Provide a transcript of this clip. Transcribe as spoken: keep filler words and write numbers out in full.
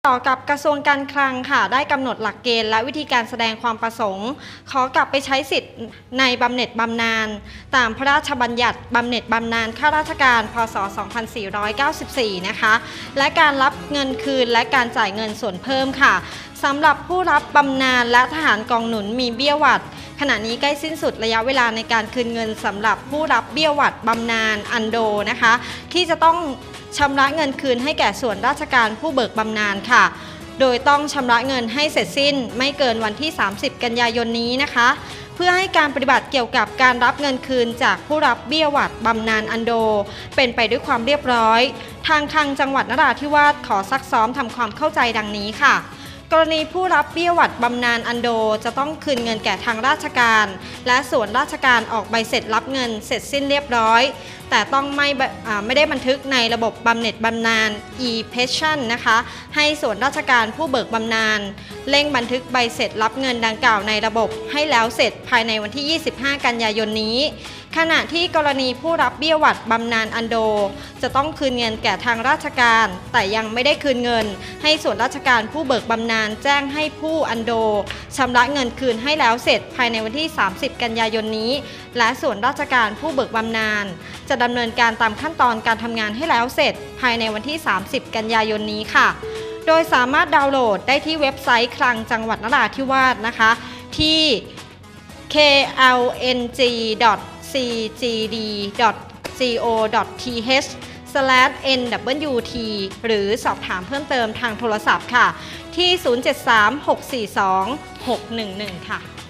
ต่อกับกระทรวงการคลังค่ะได้กำหนดหลักเกณฑ์และวิธีการแสดงความประสงค์ขอกลับไปใช้สิทธิ์ในบำเหน็จบำนาญตามพระราชบัญญัติบำเหน็จบำนาญข้าราชการพ.ศ. สองพันสี่ร้อยเก้าสิบสี่นะคะและการรับเงินคืนและการจ่ายเงินส่วนเพิ่มค่ะสำหรับผู้รับบำนาญและทหารกองหนุนมีเบี้ยหวัดขณะนี้ใกล้สิ้นสุดระยะเวลาในการคืนเงินสำหรับผู้รับเบี้ยหวัดบำนาญอันโดนะคะที่จะต้องชำระเงินคืนให้แก่ส่วนราชการผู้เบิกบำนาญค่ะโดยต้องชำระเงินให้เสร็จสิ้นไม่เกินวันที่ สามสิบ กันยายนนี้นะคะเพื่อให้การปฏิบัติเกี่ยวกับการรับเงินคืนจากผู้รับเบี้ยหวัดบำนาญอันโดเป็นไปด้วยความเรียบร้อยทางคลังจังหวัดนราธิวาสขอซักซ้อมทำความเข้าใจดังนี้ค่ะกรณีผู้รับเบี้ยหวัดบำนาญอันโดจะต้องคืนเงินแก่ทางราชการและส่วนราชการออกใบเสร็จรับเงินเสร็จสิ้นเรียบร้อยแต่ต้องไม่ไม่ได้บันทึกในระบบบำเหน็จบำนาญ e-pension นะคะให้ส่วนราชการผู้เบิกบำนาญเร่งบันทึกใบเสร็จรับเงินดังกล่าวในระบบให้แล้วเสร็จภายในวันที่ ยี่สิบห้า กันยายนนี้ขณะที่กรณีผู้รับเบี้ยหวัดบำนาญอันโดจะต้องคืนเงินแก่ทางราชการแต่ยังไม่ได้คืนเงินให้ส่วนราชการผู้เบิกบำนาญแจ้งให้ผู้อันโดชำระเงินคืนให้แล้วเสร็จภายในวันที่ สามสิบ กันยายนนี้และส่วนราชการผู้เบิกบำนาญจะดำเนินการตามขั้นตอนการทำงานให้แล้วเสร็จภายในวันที่ สามสิบ กันยายนนี้ค่ะโดยสามารถดาวน์โหลดได้ที่เว็บไซต์คลังจังหวัดนราธิวาสนะคะที่ เค แอล เอ็น จี ดอท ซี จี ดี ดอท โค ดอท ที เอช สแลช เอ็น ดับเบิลยู ที หรือสอบถามเพิ่มเติมทางโทรศัพท์ค่ะที่ ศูนย์ เจ็ด สาม หก สี่ สอง หก หนึ่ง หนึ่ง ค่ะ